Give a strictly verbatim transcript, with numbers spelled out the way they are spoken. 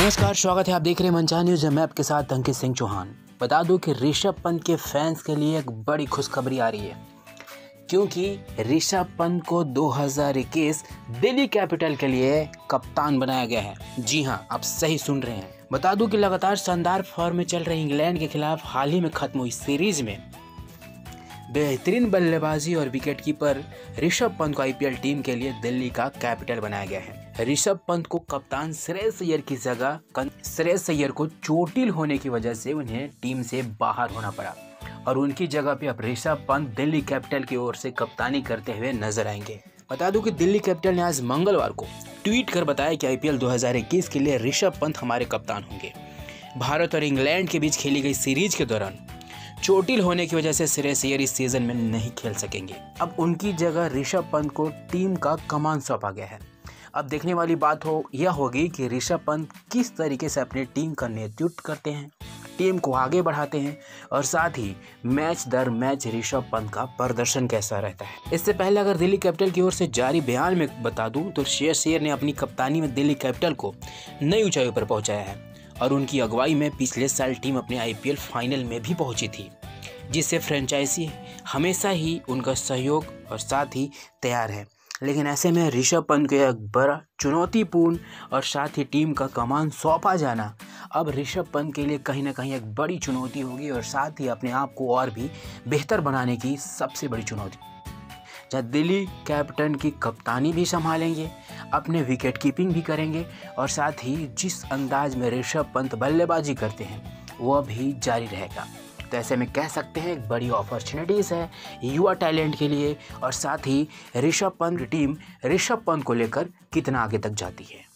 नमस्कार, स्वागत है। आप देख रहे हैं मंचा न्यूज। मैं आपके साथ अंकित सिंह चौहान। बता दूं कि ऋषभ पंत के फैंस के लिए एक बड़ी खुशखबरी आ रही है, क्योंकि ऋषभ पंत को दो हज़ार इक्कीस दिल्ली कैपिटल के लिए कप्तान बनाया गया है। जी हां, आप सही सुन रहे हैं। बता दूं कि लगातार शानदार फॉर्म में चल रहे इंग्लैंड के खिलाफ हाल ही में खत्म हुई सीरीज में बेहतरीन बल्लेबाजी और विकेटकीपर ऋषभ पंत को आईपीएल टीम के लिए दिल्ली का कैपिटल बनाया गया है। ऋषभ पंत को कप्तान श्रेयस अय्यर की जगह श्रेयस अय्यर को चोटिल होने की वजह से उन्हें टीम से बाहर होना पड़ा और उनकी जगह पे अब ऋषभ पंत दिल्ली कैपिटल की ओर से कप्तानी करते हुए नजर आएंगे। बता दूं कि दिल्ली कैपिटल ने आज मंगलवार को ट्वीट कर बताया कि आईपीएल दो हज़ार इक्कीस के लिए ऋषभ पंत हमारे कप्तान होंगे। भारत और इंग्लैंड के बीच खेली गई सीरीज के दौरान चोटिल होने की वजह से श्रेयस अय्यर इस सीजन में नहीं खेल सकेंगे। अब उनकी जगह ऋषभ पंत को टीम का कमान सौंपा गया है। अब देखने वाली बात हो यह होगी कि ऋषभ पंत किस तरीके से अपनी टीम का नेतृत्व करते हैं, टीम को आगे बढ़ाते हैं और साथ ही मैच दर मैच ऋषभ पंत का प्रदर्शन कैसा रहता है। इससे पहले अगर दिल्ली कैपिटल की ओर से जारी बयान में बता दूं तो श्रेयस अय्यर ने अपनी कप्तानी में दिल्ली कैपिटल को नई ऊंचाइयों पर पहुंचाया है और उनकी अगुवाई में पिछले साल टीम अपने आईपीएल फाइनल में भी पहुंची थी, जिससे फ्रेंचाइजी हमेशा ही उनका सहयोग और साथ ही तैयार है। लेकिन ऐसे में ऋषभ पंत को एक बड़ा चुनौतीपूर्ण और साथ ही टीम का कमान सौंपा जाना अब ऋषभ पंत के लिए कहीं ना कहीं एक बड़ी चुनौती होगी और साथ ही अपने आप को और भी बेहतर बनाने की सबसे बड़ी चुनौती, जहाँ दिल्ली कैपिटल की कप्तानी भी संभालेंगे, अपने विकेट कीपिंग भी करेंगे और साथ ही जिस अंदाज में ऋषभ पंत बल्लेबाजी करते हैं वह भी जारी रहेगा। तो ऐसे में कह सकते हैं एक बड़ी अपॉर्चुनिटीज़ है युवा टैलेंट के लिए और साथ ही ऋषभ पंत टीम ऋषभ पंत को लेकर कितना आगे तक जाती है।